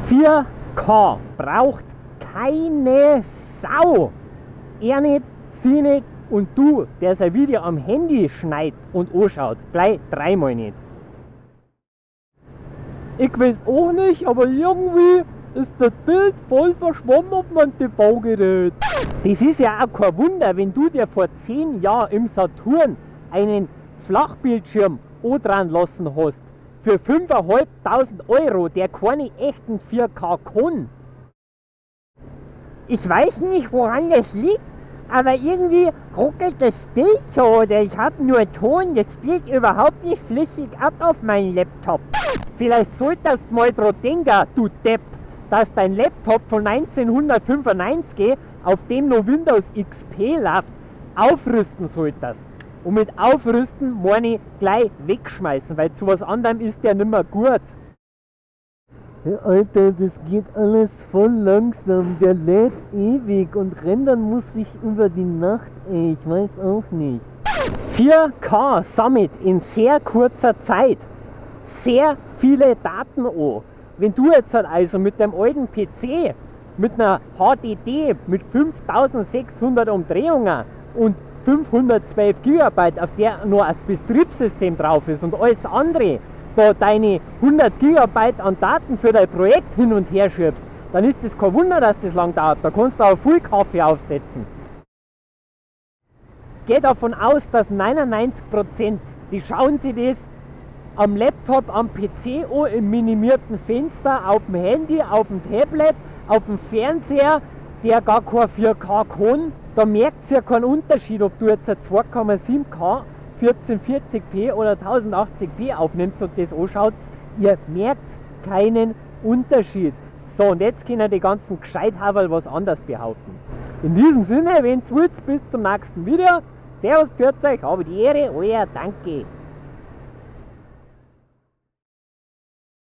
4K braucht keine Sau. Er nicht, sie nicht und du, der sein Video am Handy schneidet und anschaut, gleich dreimal nicht. Ich weiß auch nicht, aber irgendwie ist das Bild voll verschwommen auf meinem TV-Gerät. Das ist ja auch kein Wunder, wenn du dir vor 10 Jahren im Saturn einen Flachbildschirm dran lassen hast. Für 5.500 €, der keine echten 4K kann. Ich weiß nicht, woran das liegt, aber irgendwie ruckelt das Bild so oder ich habe nur Ton, das spielt überhaupt nicht flüssig ab auf meinen Laptop. Vielleicht solltest du mal dran denken, du Depp, dass dein Laptop von 1995, auf dem noch Windows XP läuft, aufrüsten solltest. Und mit aufrüsten meine ich gleich wegschmeißen, weil zu was anderem ist der nicht mehr gut. Ja, Alter, das geht alles voll langsam, der lädt ewig und rendern muss ich über die Nacht, ey, ich weiß auch nicht. 4K sammelt in sehr kurzer Zeit sehr viele Daten an. Wenn du jetzt also mit dem alten PC, mit einer HDD mit 5600 Umdrehungen und 512 GB, auf der nur das Betriebssystem drauf ist und alles andere, da deine 100 GB an Daten für dein Projekt hin und her schiebst, dann ist es kein Wunder, dass das lang dauert. Da kannst du auch viel Kaffee aufsetzen. Geh davon aus, dass 99%, die schauen sich das am Laptop, am PC an, im minimierten Fenster, auf dem Handy, auf dem Tablet, auf dem Fernseher, der gar kein 4K kann. Da merkt ihr ja keinen Unterschied, ob du jetzt ein 2,7K 1440p oder 1080p aufnimmst und das anschaut. Ihr merkt keinen Unterschied. So, und jetzt können die ganzen Gescheithaberl was anderes behaupten. In diesem Sinne, wenn es wollt, bis zum nächsten Video. Servus, pfiat euch, habe die Ehre, euer Danke.